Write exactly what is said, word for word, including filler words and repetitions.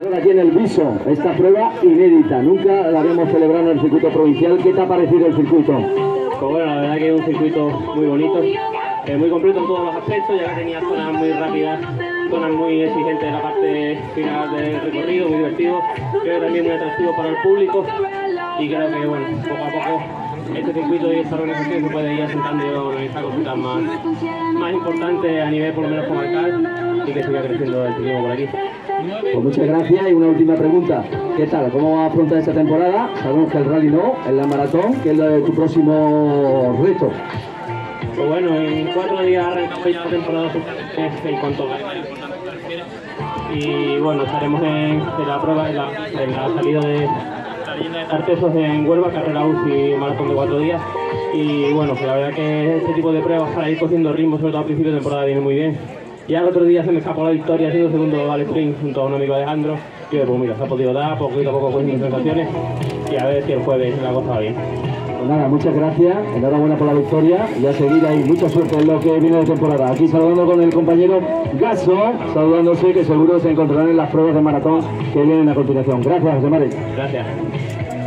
Aquí en el Viso, esta prueba inédita, nunca la habíamos celebrado en el circuito provincial. ¿Qué te ha parecido el circuito? Pues bueno, la verdad que es un circuito muy bonito, eh, muy completo en todos los aspectos, ya que tenía zonas muy rápidas, zonas muy exigentes en la parte final del recorrido, muy divertido, creo que también muy atractivo para el público y creo que bueno, poco a poco este circuito y esta organización se puede ir asentando y organizar cositas más, más importantes a nivel por lo menos comarcal y que siga creciendo el ciclismo por aquí. Pues muchas gracias y una última pregunta. ¿Qué tal? ¿Cómo vas a afrontar esta temporada? Sabemos que el rally no, en la maratón, ¿qué es lo de tu próximo reto? Pues bueno, en cuatro días arrancamos ya la temporada en cuanto a y bueno, estaremos en, en la prueba, en la, en la salida de Artesos en Huelva, carrera U C I, maratón de cuatro días. Y bueno, pues la verdad que este tipo de pruebas para ir cogiendo ritmo, sobre todo a principio de temporada, viene muy bien. Ya el otro día se me escapó la victoria, siendo segundo al sprint junto a un amigo Alejandro. Y pues mira, se ha podido dar, poquito a poco cogiendo sensaciones y a ver si el jueves la cosa va bien. Pues nada, muchas gracias, enhorabuena por la victoria y a seguir ahí, mucha suerte en lo que viene de temporada. Aquí saludando con el compañero Gaso, saludándose, que seguro se encontrarán en las pruebas de maratón que vienen a continuación. Gracias, José Mari. Gracias.